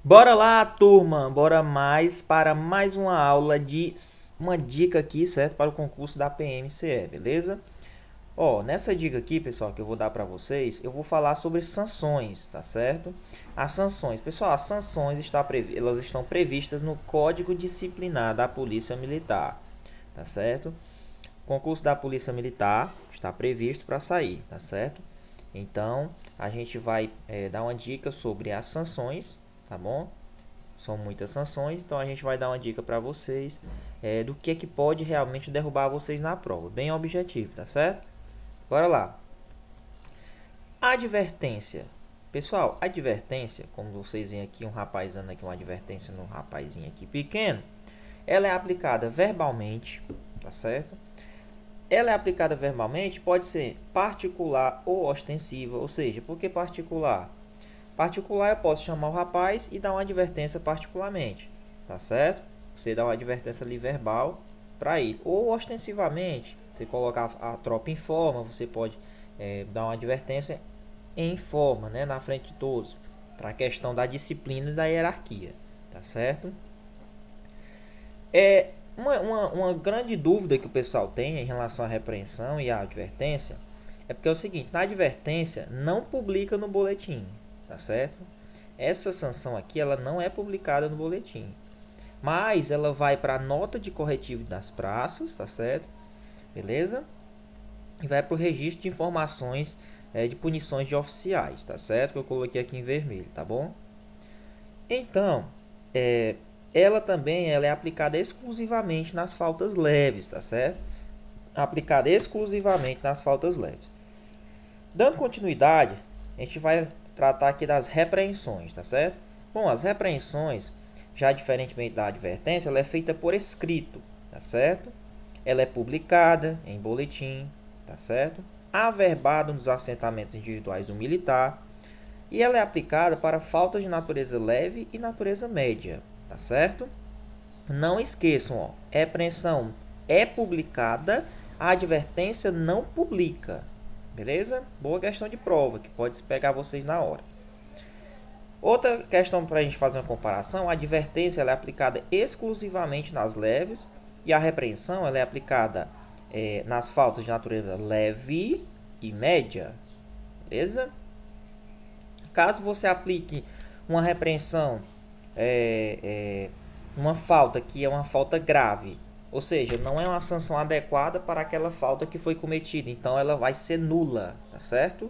Bora lá, turma! Bora mais para mais uma aula de uma dica aqui, certo? Para o concurso da PMCE, beleza? Ó, nessa dica aqui, pessoal, que eu vou dar para vocês, eu vou falar sobre sanções, tá certo? As sanções, pessoal, as sanções elas estão previstas no Código Disciplinar da Polícia Militar, tá certo? O concurso da Polícia Militar está previsto para sair, tá certo? Então, a gente vai dar uma dica sobre as sanções, tá bom? São muitas sanções, então a gente vai dar uma dica para vocês do que é que pode realmente derrubar vocês na prova. Bem objetivo, tá certo? Bora lá. Advertência. Pessoal, advertência, como vocês veem aqui, um rapaz dando aqui uma advertência no rapazinho aqui pequeno, ela é aplicada verbalmente, tá certo? Ela é aplicada verbalmente, pode ser particular ou ostensiva, ou seja, por que particular? Particular, eu posso chamar o rapaz e dar uma advertência particularmente, tá certo? Você dá uma advertência ali verbal para ele. Ou ostensivamente, você colocar a tropa em forma, você pode dar uma advertência em forma, né, na frente de todos, para a questão da disciplina e da hierarquia, tá certo? Uma grande dúvida que o pessoal tem em relação à repreensão e à advertência é porque é o seguinte, na advertência não publica no boletim, tá certo? Essa sanção aqui ela não é publicada no boletim, mas ela vai para a nota de corretivo das praças, tá certo? Beleza? E vai para o registro de informações de punições de oficiais, tá certo? Que eu coloquei aqui em vermelho, tá bom? Então, ela é aplicada exclusivamente nas faltas leves, tá certo? Aplicada exclusivamente nas faltas leves. Dando continuidade, a gente vai tratar aqui das repreensões, tá certo? Bom, as repreensões, já diferentemente da advertência, ela é feita por escrito, tá certo? Ela é publicada em boletim, tá certo? Averbada nos assentamentos individuais do militar e ela é aplicada para faltas de natureza leve e natureza média, tá certo? Não esqueçam, ó, repreensão é publicada, a advertência não publica, beleza? Boa questão de prova, que pode pegar vocês na hora. Outra questão para a gente fazer uma comparação, a advertência ela é aplicada exclusivamente nas leves e a repreensão ela é aplicada nas faltas de natureza leve e média, beleza? Caso você aplique uma repreensão, uma falta que é uma falta grave, ou seja, não é uma sanção adequada para aquela falta que foi cometida, então ela vai ser nula, tá certo?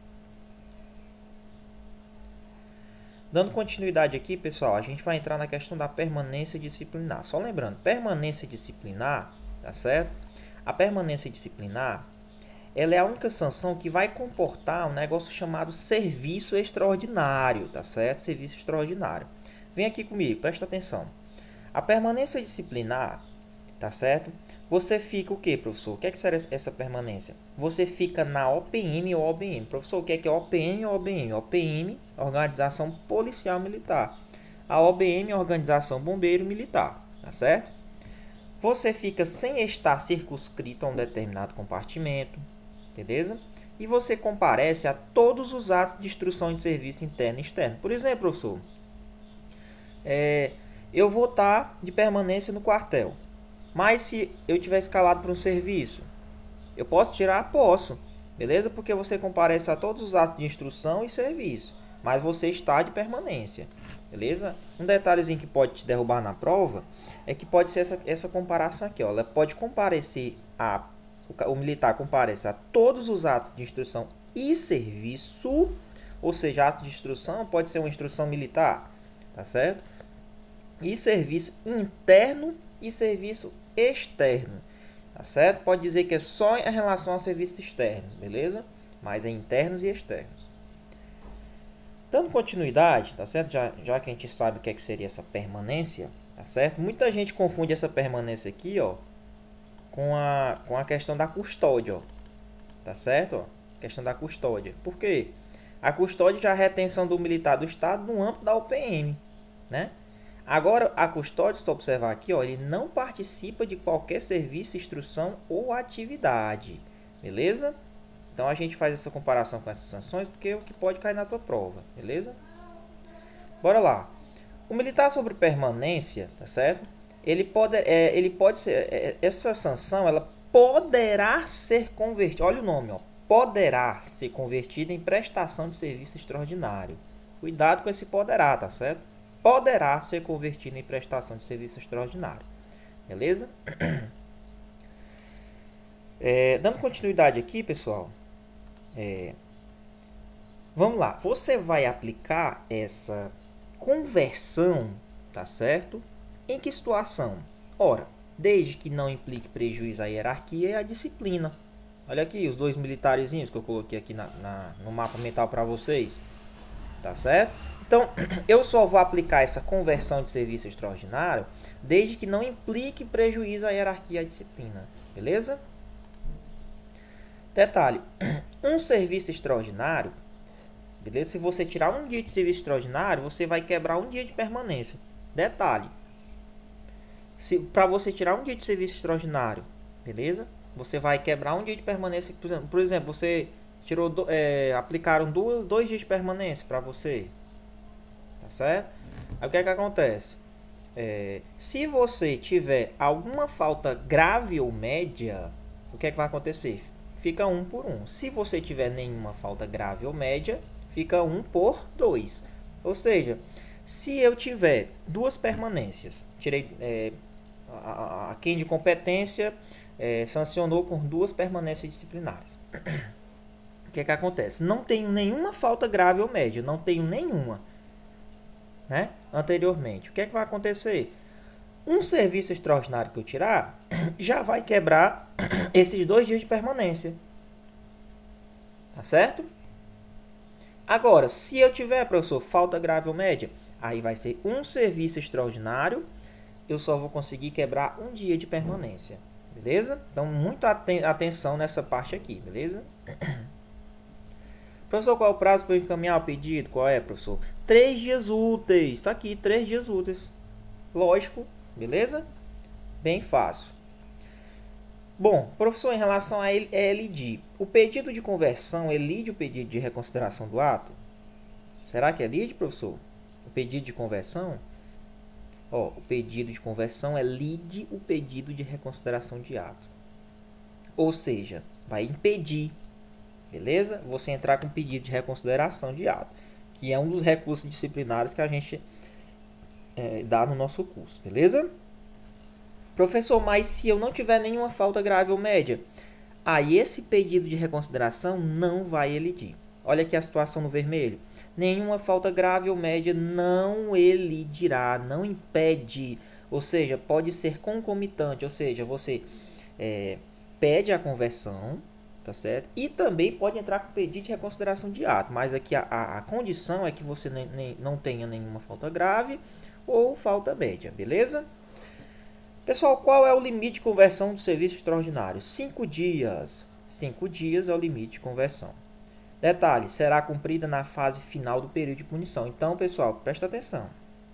Dando continuidade aqui, pessoal, a gente vai entrar na questão da permanência disciplinar. Só lembrando, permanência disciplinar, tá certo? A permanência disciplinar, ela é a única sanção que vai comportar um negócio chamado serviço extraordinário, tá certo? Serviço extraordinário. Vem aqui comigo, presta atenção. A permanência disciplinar, tá certo? Você fica o que, professor? O que é que será essa permanência? Você fica na OPM ou OBM. Professor, o que é OPM ou OBM? OPM, Organização Policial Militar. A OBM, Organização Bombeiro Militar, tá certo? Você fica sem estar circunscrito a um determinado compartimento, beleza? E você comparece a todos os atos de instrução de serviço interno e externo. Por exemplo, professor, eu vou estar de permanência no quartel. Mas se eu tiver escalado para um serviço, eu posso tirar? Posso, beleza? Porque você comparece a todos os atos de instrução e serviço, mas você está de permanência, beleza? Um detalhezinho que pode te derrubar na prova é que pode ser essa comparação aqui, ó. Ela pode comparecer o militar comparece a todos os atos de instrução e serviço, ou seja, ato de instrução pode ser uma instrução militar, tá certo? E serviço interno e serviço externo, tá certo? Pode dizer que é só em relação aos serviços externos, beleza? Mas é internos e externos. Dando continuidade, tá certo? Já que a gente sabe o que seria essa permanência, tá certo? Muita gente confunde essa permanência aqui, ó, com a questão da custódia, ó, tá certo? Ó, questão da custódia. Por quê? A custódia já é a retenção do militar do Estado no âmbito da UPM, né? Agora, a custódia, se você observar aqui, ó, ele não participa de qualquer serviço, instrução ou atividade, beleza? Então, a gente faz essa comparação com essas sanções porque é o que pode cair na tua prova, beleza? Bora lá. O militar sobre permanência, tá certo? Ele pode ser, essa sanção, ela poderá ser convertida, olha o nome, ó, poderá ser convertida em prestação de serviço extraordinário. Cuidado com esse poderá, tá certo? Poderá ser convertida em prestação de serviço extraordinário. Beleza? Dando continuidade aqui, pessoal, vamos lá. Você vai aplicar essa conversão, tá certo? Em que situação? Ora, desde que não implique prejuízo à hierarquia e à disciplina. Olha aqui os dois militarezinhos que eu coloquei aqui no mapa mental para vocês. Tá certo? Então, eu só vou aplicar essa conversão de serviço extraordinário desde que não implique prejuízo à hierarquia e à disciplina. Beleza? Detalhe, um serviço extraordinário, beleza? Se você tirar um dia de serviço extraordinário, você vai quebrar um dia de permanência. Detalhe, para você tirar um dia de serviço extraordinário, beleza? Você vai quebrar um dia de permanência. Por exemplo, você tirou, aplicaram dois dias de permanência para você, tá certo? Aí o que é que acontece? Se você tiver alguma falta grave ou média, o que é que vai acontecer? Fica 1 por 1. Se você tiver nenhuma falta grave ou média, fica 1 por 2. Ou seja, se eu tiver duas permanências, tirei quem de competência sancionou com duas permanências disciplinares. O que é que acontece? Não tenho nenhuma falta grave ou média, não tenho nenhuma, né? Anteriormente. O que é que vai acontecer? Um serviço extraordinário que eu tirar já vai quebrar esses 2 dias de permanência. Tá certo? Agora, se eu tiver, professor, falta grave ou média, aí vai ser um serviço extraordinário, eu só vou conseguir quebrar um dia de permanência. Beleza? Então, muita atenção nessa parte aqui, beleza? Professor, qual é o prazo para eu encaminhar o pedido? Qual é, professor? 3 dias úteis. Está aqui, 3 dias úteis. Lógico, beleza? Bem fácil. Bom, professor, em relação a ELID, o pedido de conversão elide o pedido de reconsideração do ato? Será que elide, professor? O pedido de conversão? Ó, o pedido de conversão elide o pedido de reconsideração de ato. Ou seja, vai impedir, beleza? Você entrar com pedido de reconsideração de ato, que é um dos recursos disciplinares que a gente dá no nosso curso, beleza? Professor, mas se eu não tiver nenhuma falta grave ou média, aí esse pedido de reconsideração não vai elidir. Olha aqui a situação no vermelho. Nenhuma falta grave ou média não elidirá, não impede. Ou seja, pode ser concomitante, ou seja, você pede a conversão, tá certo? E também pode entrar com pedido de reconsideração de ato, mas aqui a condição é que você não tenha nenhuma falta grave ou falta média, beleza? Pessoal, qual é o limite de conversão do serviço extraordinário? 5 dias. 5 dias é o limite de conversão. Detalhe, será cumprida na fase final do período de punição. Então, pessoal, presta atenção.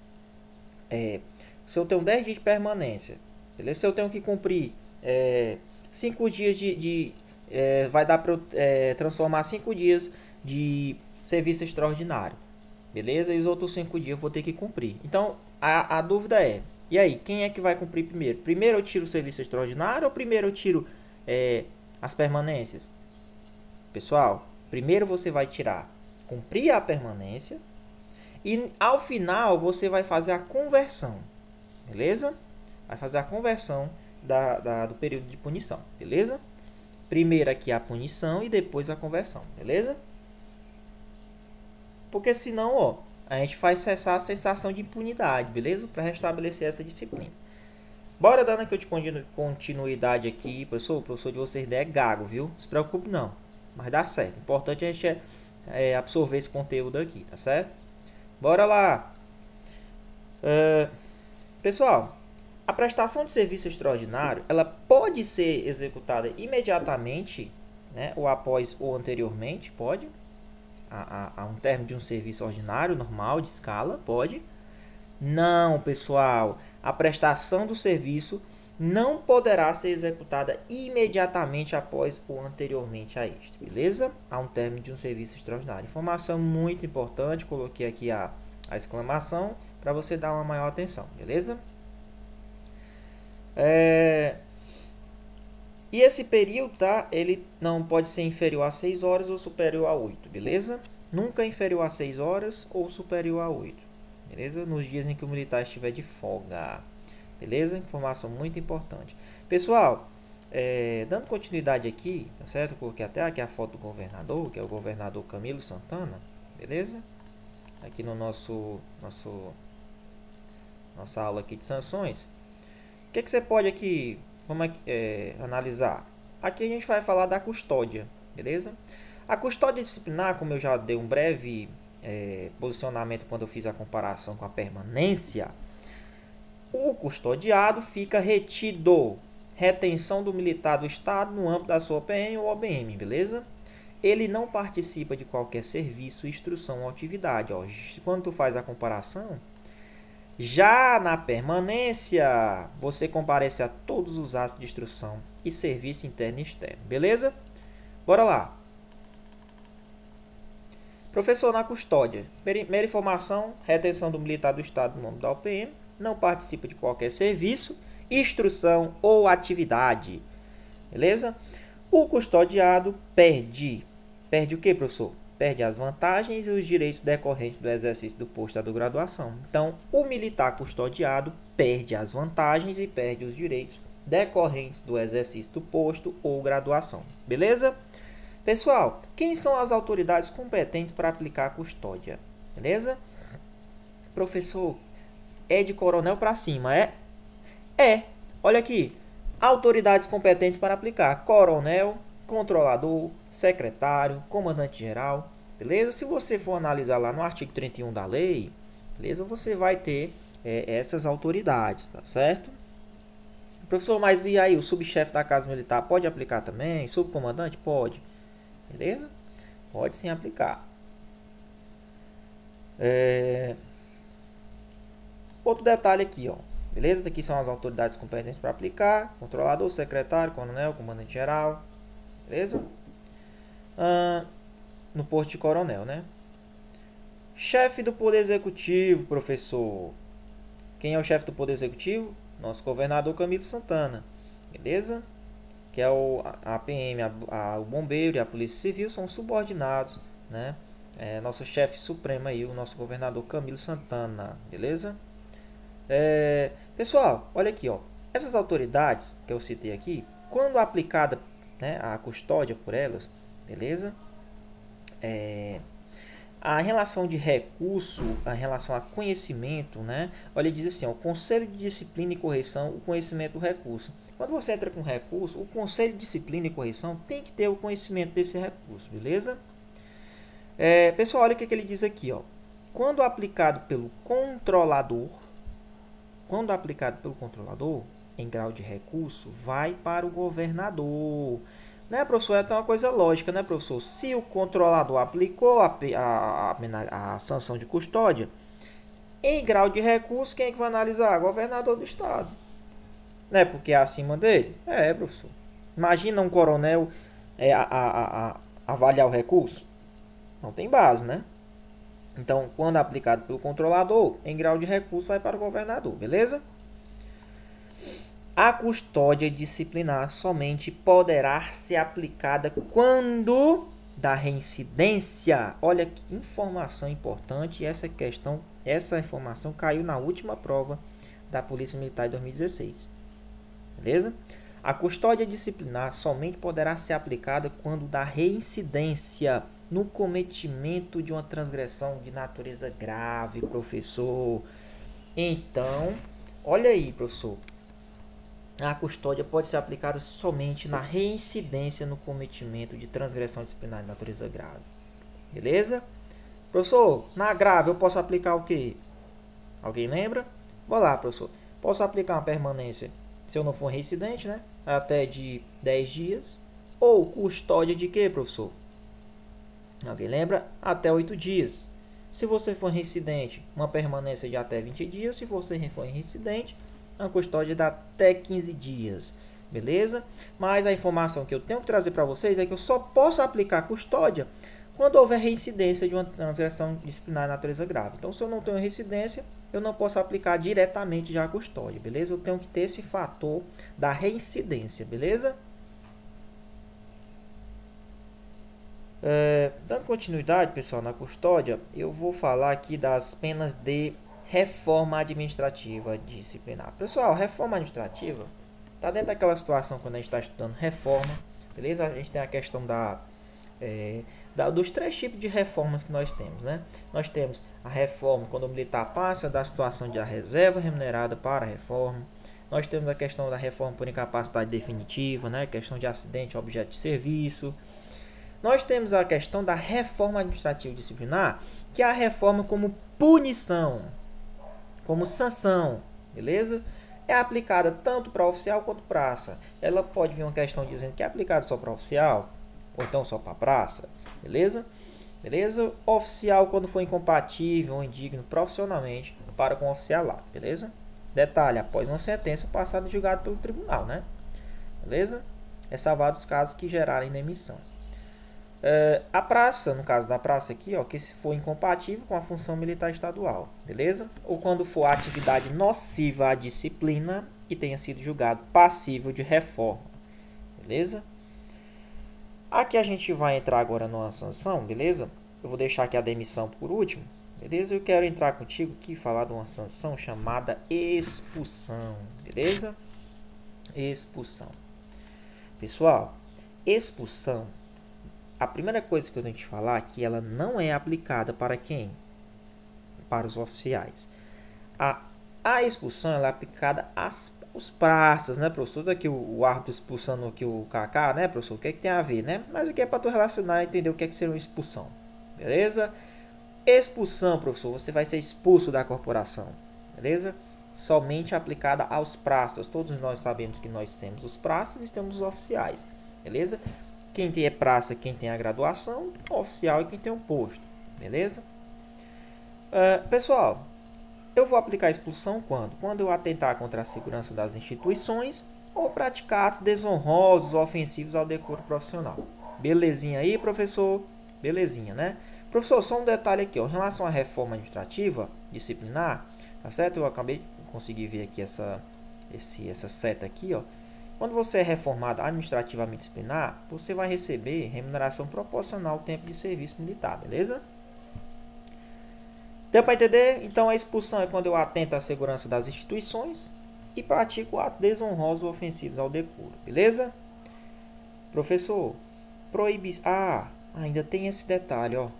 Se eu tenho 10 dias de permanência, beleza? Se eu tenho que cumprir 5 dias vai dar para eu transformar 5 dias de serviço extraordinário, beleza? E os outros 5 dias eu vou ter que cumprir. Então, a dúvida é, e aí, quem é que vai cumprir primeiro? Primeiro eu tiro o serviço extraordinário ou primeiro eu tiro as permanências? Pessoal, primeiro você vai cumprir a permanência e ao final você vai fazer a conversão, beleza? Vai fazer a conversão do período de punição, beleza? Primeiro aqui a punição e depois a conversão, beleza? Porque senão, ó, a gente faz cessar a sensação de impunidade, beleza? Para restabelecer essa disciplina. Bora dando aqui continuidade aqui, professor. O professor de vocês é gago, viu? Não se preocupe não, mas dá certo. O importante é a gente absorver esse conteúdo aqui, tá certo? Bora lá. Pessoal, a prestação de serviço extraordinário, ela pode ser executada imediatamente, né? Ou após ou anteriormente, pode. A um término de um serviço ordinário, normal, de escala, pode. Não, pessoal, a prestação do serviço não poderá ser executada imediatamente após ou anteriormente a este, beleza? A um término de um serviço extraordinário. Informação muito importante, coloquei aqui a exclamação para você dar uma maior atenção, beleza? E esse período, tá? Ele não pode ser inferior a 6 horas ou superior a 8, beleza? Nunca inferior a 6 horas ou superior a 8, beleza? Nos dias em que o militar estiver de folga, beleza? Informação muito importante. Pessoal, dando continuidade aqui, tá certo? Eu coloquei até aqui a foto do governador, que é o governador Camilo Santana, beleza? Aqui no nossa aula aqui de sanções. O que você pode aqui, vamos analisar? Aqui a gente vai falar da custódia, beleza? A custódia disciplinar, como eu já dei um breve posicionamento quando eu fiz a comparação com a permanência, o custodiado fica retido, retenção do militar do Estado no âmbito da sua OPM ou OBM, beleza? Ele não participa de qualquer serviço, instrução ou atividade. Ó, quando tu faz a comparação, já na permanência, você comparece a todos os atos de instrução e serviço interno e externo, beleza? Bora lá. Professor na custódia. Primeira informação, retenção do militar do Estado no âmbito da OPM, não participa de qualquer serviço, instrução ou atividade, beleza? O custodiado perde o que, professor? Perde as vantagens e os direitos decorrentes do exercício do posto da graduação. Então, o militar custodiado perde as vantagens e perde os direitos decorrentes do exercício do posto ou graduação. Beleza? Pessoal, quem são as autoridades competentes para aplicar a custódia? Beleza? Professor, é de coronel para cima, é? É. Olha aqui. Autoridades competentes para aplicar: coronel, controlador, secretário, comandante-geral, beleza? Se você for analisar lá no artigo 31 da lei, beleza? Você vai ter essas autoridades, tá certo? Professor, mas e aí, o subchefe da Casa Militar pode aplicar também? Subcomandante? Pode, beleza? Pode sim aplicar. Outro detalhe aqui, ó. Beleza? Aqui são as autoridades competentes para aplicar: controlador, secretário, coronel, comandante-geral. Beleza? No posto de coronel, né? Chefe do Poder Executivo, professor. Quem é o chefe do Poder Executivo? Nosso governador Camilo Santana. Beleza? Que é a PM, o bombeiro e a Polícia Civil são subordinados, né? Nosso chefe supremo aí, o nosso governador Camilo Santana. Beleza? Pessoal, olha aqui, ó. Essas autoridades que eu citei aqui, quando aplicada, né, a custódia por elas, beleza? A relação de recurso, a relação a conhecimento, né? Olha, diz assim, ó, o Conselho de Disciplina e Correção, o conhecimento do recurso. Quando você entra com recurso, o Conselho de Disciplina e Correção tem que ter o conhecimento desse recurso, beleza? Pessoal, olha o que ele diz aqui, ó. Quando aplicado pelo controlador, em grau de recurso, vai para o governador. Né, professor? É uma coisa lógica, né, professor? Se o controlador aplicou a sanção de custódia, em grau de recurso, quem é que vai analisar? Governador do Estado. Né, porque é acima dele? Professor. Imagina um coronel avaliar o recurso? Não tem base, né? Então, quando aplicado pelo controlador, em grau de recurso, vai para o governador, beleza? A custódia disciplinar somente poderá ser aplicada quando da reincidência. Olha que informação importante. Essa informação caiu na última prova da Polícia Militar de 2016. Beleza? A custódia disciplinar somente poderá ser aplicada quando da reincidência no cometimento de uma transgressão de natureza grave, professor. Então, olha aí, professor. A custódia pode ser aplicada somente na reincidência no cometimento de transgressão disciplinar de natureza grave. Beleza? Professor, na grave eu posso aplicar o quê? Alguém lembra? Vou lá, professor. Posso aplicar uma permanência, se eu não for reincidente, né? Até de 10 dias. Ou custódia de quê, professor? Alguém lembra? Até 8 dias. Se você for reincidente, uma permanência de até 20 dias. Se você for reincidente, uma custódia de até 15 dias. Beleza? Mas a informação que eu tenho que trazer para vocês é que eu só posso aplicar custódia quando houver reincidência de uma transgressão disciplinar de natureza grave. Então, se eu não tenho reincidência, eu não posso aplicar diretamente já a custódia, beleza? Eu tenho que ter esse fator da reincidência, beleza? Dando continuidade, pessoal, na custódia, eu vou falar aqui das penas de reforma administrativa disciplinar. Pessoal, reforma administrativa está dentro daquela situação quando a gente está estudando reforma, beleza? A gente tem a questão dos 3 tipos de reformas que nós temos, né? Nós temos a reforma quando o militar passa da situação de a reserva remunerada para a reforma. Nós temos a questão da reforma por incapacidade definitiva, né? Questão de acidente, objeto de serviço. Nós temos a questão da reforma administrativa disciplinar, que é a reforma como punição, como sanção, beleza? É aplicada tanto para oficial quanto praça. Ela pode vir uma questão dizendo que é aplicada só para oficial, ou então só para praça, beleza? Beleza? Oficial quando for incompatível ou indigno profissionalmente para com o oficialado, beleza? Detalhe, após uma sentença passada e julgada pelo tribunal, né? Beleza? É salvado os casos que gerarem demissão. A praça, no caso da praça aqui, ó, que se for incompatível com a função militar estadual, beleza? Ou quando for atividade nociva à disciplina e tenha sido julgado passível de reforma, beleza? Aqui a gente vai entrar agora numa sanção, beleza? Eu vou deixar aqui a demissão por último, beleza? Eu quero entrar contigo aqui e falar de uma sanção chamada expulsão, beleza? Expulsão. Pessoal, expulsão, a primeira coisa que eu tenho que falar é que ela não é aplicada para quem? Para os oficiais. A expulsão ela é aplicada aos praças, né, professor? Daqui o árbitro expulsando aqui o Kaká, né, professor? O que é que tem a ver, né? Mas aqui é para tu relacionar e entender o que é que seria uma expulsão. Beleza? Expulsão, professor, você vai ser expulso da corporação. Beleza? Somente aplicada aos praças. Todos nós sabemos que nós temos os praças e temos os oficiais. Beleza? Quem tem praça, quem tem a graduação, oficial e quem tem um posto, beleza? Pessoal, eu vou aplicar a expulsão quando? Quando eu atentar contra a segurança das instituições ou praticar atos desonrosos ou ofensivos ao decoro profissional. Belezinha aí, professor? Belezinha, né? Professor, só um detalhe aqui, ó, em relação à reforma administrativa disciplinar, tá certo? Eu acabei de conseguir ver aqui essa seta aqui, ó. Quando você é reformado administrativamente disciplinar, você vai receber remuneração proporcional ao tempo de serviço militar, beleza? Deu para entender? Então a expulsão é quando eu atento à segurança das instituições e pratico atos desonrosos ou ofensivos ao decoro, beleza? Professor, proibição. Ainda tem esse detalhe, ó.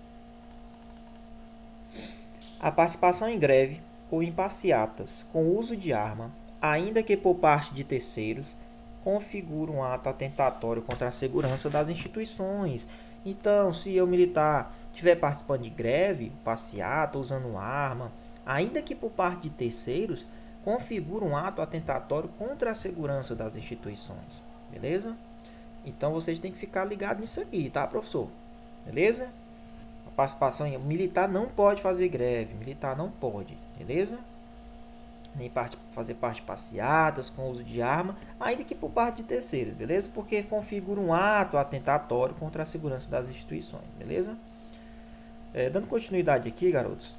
A participação em greve ou em passeatas com uso de arma, ainda que por parte de terceiros, configura um ato atentatório contra a segurança das instituições. Então, se eu militar estiver participando de greve, passeata, usando arma, ainda que por parte de terceiros, configura um ato atentatório contra a segurança das instituições. Beleza? Então, vocês têm que ficar ligados nisso aqui, tá, professor? Beleza? A participação militar não pode fazer greve, militar não pode, beleza? Nem fazer parte de passeatas com uso de arma, ainda que por parte de terceiros, beleza? Porque configura um ato atentatório contra a segurança das instituições, beleza? Dando continuidade aqui, garotos,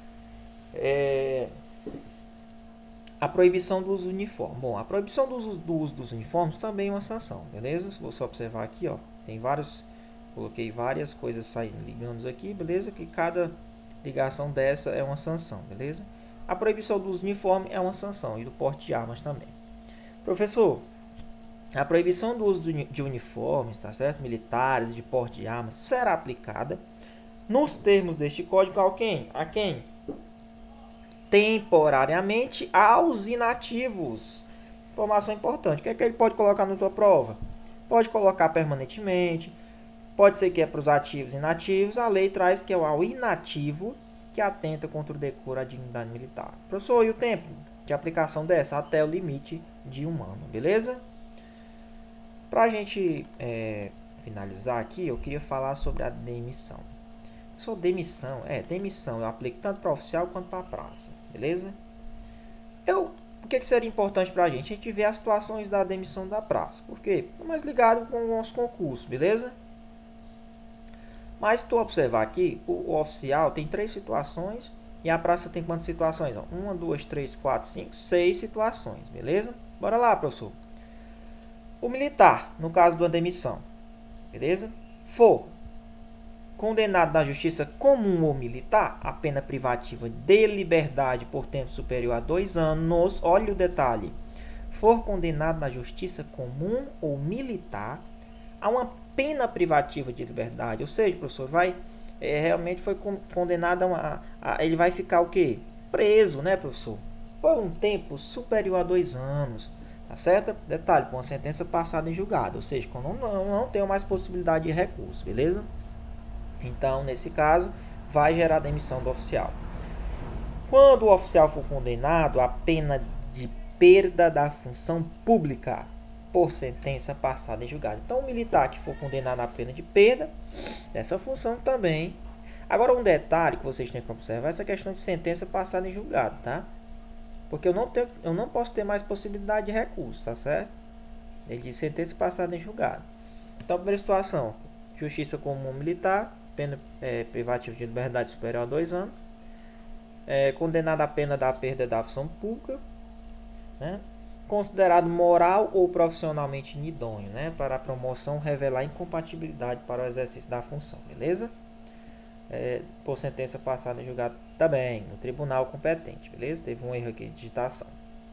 a proibição do uso do uniforme. Bom, a proibição do uso dos uniformes também é uma sanção, beleza? Se você observar aqui, ó, tem coloquei várias coisas saindo, ligando aqui, beleza? Que cada ligação dessa é uma sanção, beleza? A proibição do uso do uniforme é uma sanção e do porte de armas também. Professor, a proibição do uso de uniformes, tá certo? Militares e de porte de armas será aplicada nos termos deste código a quem? Temporariamente aos inativos. Informação importante. O que é que ele pode colocar na tua prova? Pode colocar permanentemente. Pode ser que é para os ativos e inativos. A lei traz que é ao inativo que atenta contra o decoro à dignidade militar. Professor, e o tempo de aplicação dessa? Até o limite de 1 ano, beleza? Para a gente finalizar aqui, eu queria falar sobre a demissão. Professor, demissão eu aplico tanto para oficial quanto para praça, beleza? O que seria importante para a gente? A gente ver as situações da demissão da praça. Por quê? É mais ligado com os concursos, beleza? Mas se tu observar aqui, o oficial tem 3 situações E a praça tem quantas situações? 1, 2, 3, 4, 5, 6 situações, beleza? Bora lá, professor. O militar, no caso de uma demissão, beleza? For condenado na justiça comum ou militar, a pena privativa de liberdade por tempo superior a 2 anos, olha o detalhe, for condenado na justiça comum ou militar, a uma pena privativa de liberdade, ou seja, professor, realmente foi condenado ele vai ficar o quê? Preso, né, professor? Por um tempo superior a 2 anos, tá certo? Detalhe, com a sentença passada em julgado, ou seja, quando não tem mais possibilidade de recurso, beleza? Então, nesse caso, vai gerar demissão do oficial. Quando o oficial for condenado à pena de perda da função pública por sentença passada em julgado. Então, o militar que for condenado à pena de perda dessa função também. Agora, um detalhe que vocês têm que observar é essa questão de sentença passada em julgado, tá? Porque eu não posso ter mais possibilidade de recurso, tá certo? Ele diz sentença passada em julgado. Então, primeira situação, justiça comum militar, pena privativa de liberdade superior a 2 anos, condenado à pena da perda da função pública, né? Considerado moral ou profissionalmente inidôneo, né? Para a promoção revelar incompatibilidade para o exercício da função, beleza? Por sentença passada em julgado também, no tribunal competente, beleza? Teve um erro aqui de digitação.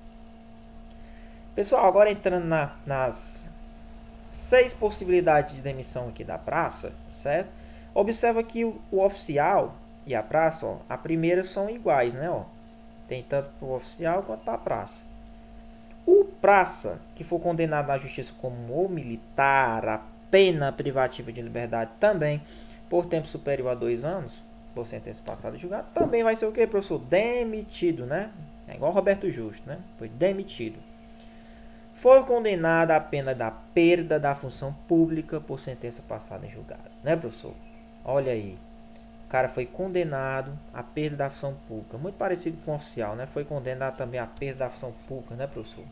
Pessoal, agora entrando nas 6 possibilidades de demissão aqui da praça, certo? Observa que o oficial e a praça, ó, a primeira são iguais, né? Ó, tem tanto para o oficial quanto para a praça. O praça que for condenado na justiça comum ou militar a pena privativa de liberdade também por tempo superior a 2 anos, por sentença passada de julgado, também vai ser o que, professor? Demitido, né? É igual Roberto Justo, né? Foi demitido. Foi condenado à pena da perda da função pública por sentença passada em julgado, né, professor? Olha aí, o cara foi condenado à perda da função pública, muito parecido com o oficial, né? Foi condenado também à perda da função pública, né, professor?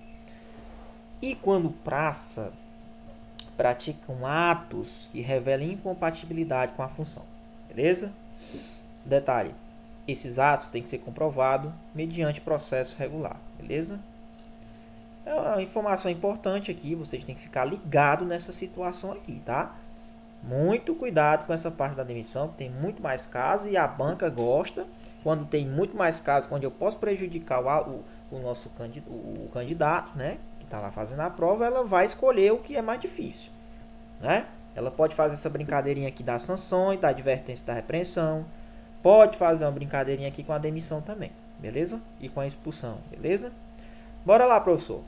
E quando praça praticam atos que revelam incompatibilidade com a função, beleza? Detalhe, esses atos têm que ser comprovados mediante processo regular, beleza? É uma informação importante aqui, vocês têm que ficar ligado nessa situação aqui, tá? Muito cuidado com essa parte da demissão, tem muito mais casos e a banca gosta quando tem muito mais casos, onde eu posso prejudicar o nosso candidato, né? Que está lá fazendo a prova, ela vai escolher o que é mais difícil, né? Ela pode fazer essa brincadeirinha aqui das sanções, da advertência, da repreensão, pode fazer uma brincadeirinha aqui com a demissão também, beleza? E com a expulsão, beleza? Bora lá, professor.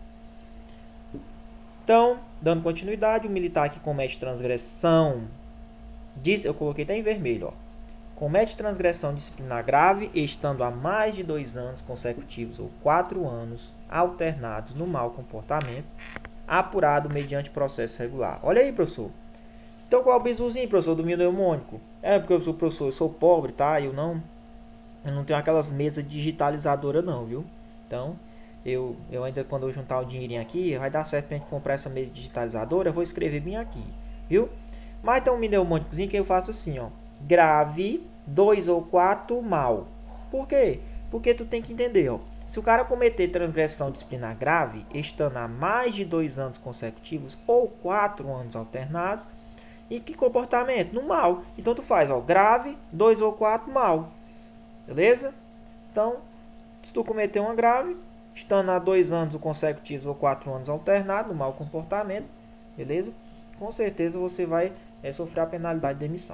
Então, dando continuidade, o militar que comete transgressão, eu coloquei até em vermelho, ó, comete transgressão disciplinar grave, estando há mais de 2 anos consecutivos ou 4 anos alternados no mau comportamento, apurado mediante processo regular. Olha aí, professor. Então, qual é o bizuzinho, professor, do mnemônico? Porque eu sou professor, eu sou pobre, tá? Eu não tenho aquelas mesas digitalizadoras não, viu? Então, eu ainda, quando eu juntar o dinheirinho aqui, vai dar certo pra gente comprar essa mesa digitalizadora, eu vou escrever bem aqui, viu? Mas tem um mnemônicozinho que eu faço assim, ó. Grave, 2 ou 4, mal. Por quê? Porque tu tem que entender, ó. Se o cara cometer transgressão disciplinar grave, estando há mais de 2 anos consecutivos ou 4 anos alternados, e que comportamento? No mal. Então tu faz, ó, grave, 2 ou 4, mal. Beleza? Então, se tu cometer uma grave, estando há 2 anos consecutivos ou 4 anos alternado, no mau comportamento, beleza? Com certeza você vai sofrer a penalidade de demissão.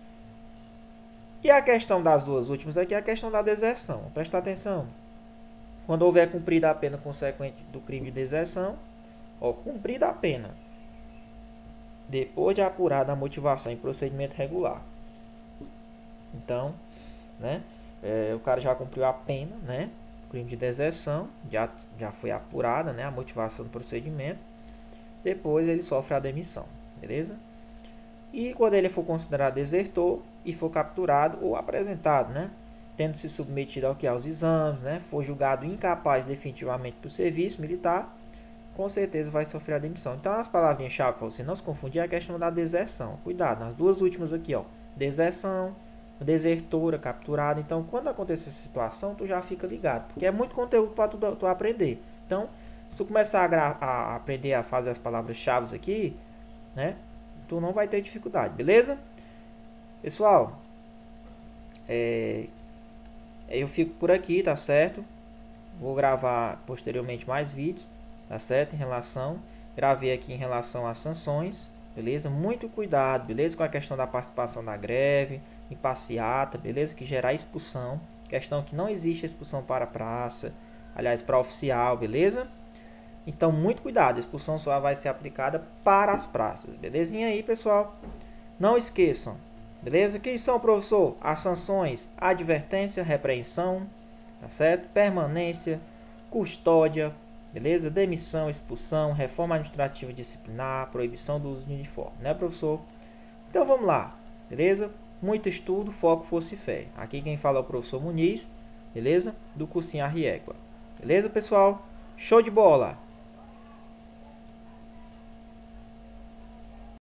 E a questão das duas últimas aqui é a questão da deserção. Presta atenção. Quando houver cumprida a pena consequente do crime de deserção, ó, cumprida a pena, depois de apurada a motivação em procedimento regular. Então, né, o cara já cumpriu a pena, né? Crime de deserção, já foi apurada, né, a motivação do procedimento. Depois ele sofre a demissão, beleza? E quando ele for considerado desertor e for capturado ou apresentado, né, tendo se submetido aos exames, né, for julgado incapaz definitivamente para o serviço militar, com certeza vai sofrer a demissão. Então, as palavrinhas-chave para você não se confundir é a questão da deserção. Cuidado, nas duas últimas aqui, ó, deserção, desertora, capturada. Então, quando acontecer essa situação, tu já fica ligado, porque é muito conteúdo para tu aprender. Então, se tu começar a aprender a fazer as palavras-chave aqui, né, tu não vai ter dificuldade, beleza? Pessoal, eu fico por aqui, tá certo? Vou gravar posteriormente mais vídeos, tá certo? Gravei aqui em relação às sanções, beleza? Muito cuidado, beleza? Com a questão da participação na greve, em passeata, beleza? Que gerar expulsão, questão que não existe expulsão para praça, aliás, para oficial, beleza? Então, muito cuidado, a expulsão só vai ser aplicada para as praças, belezinha aí, pessoal? Não esqueçam, beleza? Quem são, professor? As sanções: advertência, repreensão, tá certo? Permanência, custódia, beleza? Demissão, expulsão, reforma administrativa disciplinar, proibição do uso de uniforme, né, professor? Então vamos lá, beleza? Muito estudo, foco, força e fé. Aqui quem fala é o professor Muniz, beleza? Do cursinho Arriégua. Beleza, pessoal? Show de bola!